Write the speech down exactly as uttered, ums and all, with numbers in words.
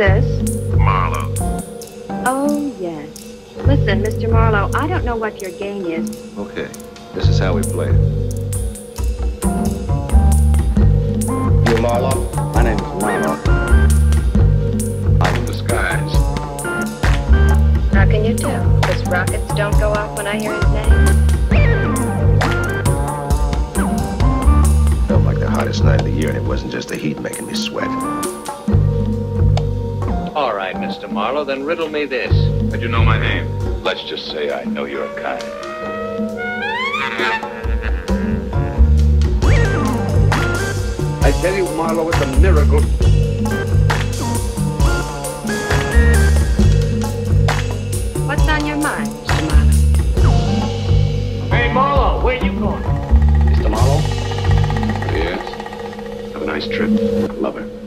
this? Marlowe. Oh, yes. Listen, Mister Marlowe, I don't know what your game is. Okay, this is how we play it. You Marlowe? My name is Marlowe. I'm in disguise. How can you tell? Because rockets don't go off when I hear his name. Felt like the hottest night of the year, and it wasn't just the heat making me sweat. All right, Mister Marlowe, then riddle me this. How'd you know my name? Let's just say I know your kind. I tell you, Marlowe, it's a miracle. What's on your mind, Mister Marlowe? Hey, Marlowe, where you going? Mister Marlowe? Yes? Have a nice trip. Love her.